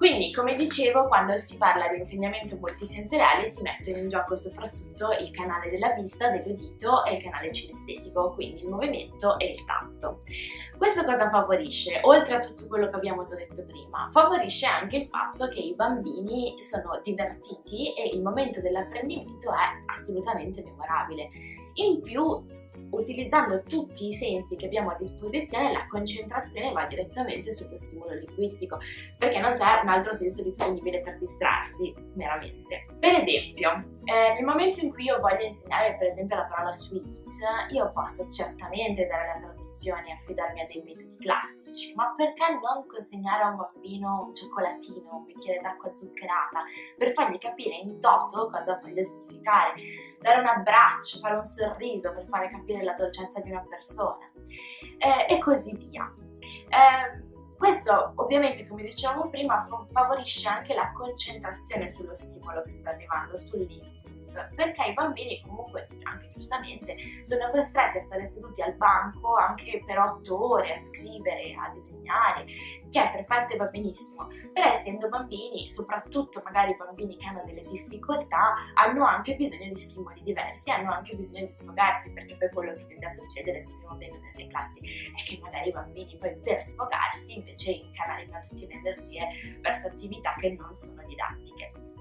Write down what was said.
Quindi, come dicevo, quando si parla di insegnamento multisensoriale si mettono in gioco soprattutto il canale della vista, dell'udito e il canale cinestetico, quindi il movimento e il tatto. Questo cosa favorisce? Oltre a tutto quello che abbiamo già detto prima, favorisce anche il fatto che i bambini sono divertiti e il momento dell'apprendimento è assolutamente memorabile. In più, utilizzando tutti i sensi che abbiamo a disposizione, la concentrazione va direttamente sullo stimolo linguistico, perché non c'è un altro senso disponibile per distrarsi meramente. Per esempio, nel momento in cui io voglio insegnare per esempio la parola sweet, io posso certamente dare la traduzione e affidarmi a dei metodi classici, ma perché non consegnare a un bambino un cioccolatino, un bicchiere d'acqua zuccherata, per fargli capire in toto cosa voglio significare, dare un abbraccio, fare un sorriso per fare capire la dolcezza di una persona, e così via. Questo ovviamente, come dicevamo prima, favorisce anche la concentrazione sullo stimolo che sta arrivando, sull'input, perché i bambini comunque, anche giustamente, sono costretti a stare seduti al banco anche per 8 ore a scrivere, a disegnare, che è perfetto e va benissimo, però essendo bambini, soprattutto magari bambini che hanno delle difficoltà, hanno anche bisogno di stimoli diversi, hanno anche bisogno di sfogarsi, perché poi quello che tende a succedere, sappiamo bene nelle classi, è che magari i bambini poi per sfogarsi invece incanalino tutte le energie verso attività che non sono didattiche.